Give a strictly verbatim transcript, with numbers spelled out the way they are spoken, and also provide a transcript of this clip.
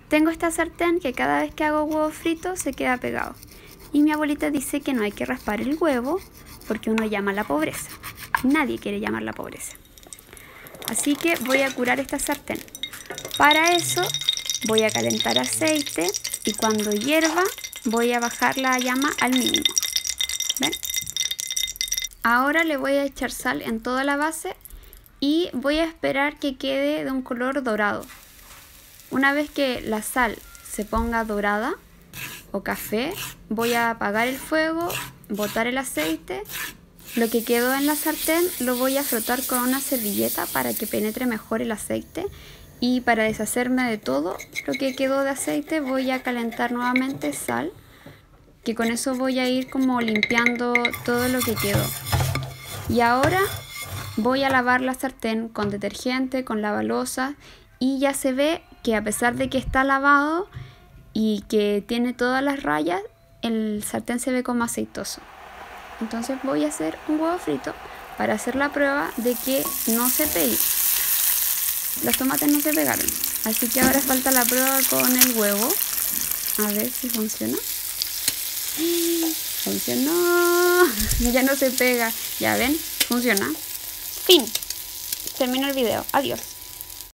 tengo esta sartén que cada vez que hago huevo frito se queda pegado. Y mi abuelita dice que no hay que raspar el huevo porque uno llama a la pobreza. Nadie quiere llamar la pobreza. Así que voy a curar esta sartén. Para eso voy a calentar aceite y cuando hierva voy a bajar la llama al mínimo. ¿Ven? Ahora le voy a echar sal en toda la base y voy a esperar que quede de un color dorado. Una vez que la sal se ponga dorada o café, voy a apagar el fuego, botar el aceite. Lo que quedó en la sartén lo voy a frotar con una servilleta para que penetre mejor el aceite. Y para deshacerme de todo lo que quedó de aceite voy a calentar nuevamente sal, que con eso voy a ir como limpiando todo lo que quedó. Y ahora voy a lavar la sartén con detergente, con lavalosa, y ya se ve que a pesar de que está lavado y que tiene todas las rayas, el sartén se ve como aceitoso. Entonces voy a hacer un huevo frito para hacer la prueba de que no se pegue. Los tomates no se pegaron, así que ahora falta la prueba con el huevo. A ver si funciona. Funcionó. Ya no se pega. Ya ven, funciona. Fin. Termino el video. Adiós.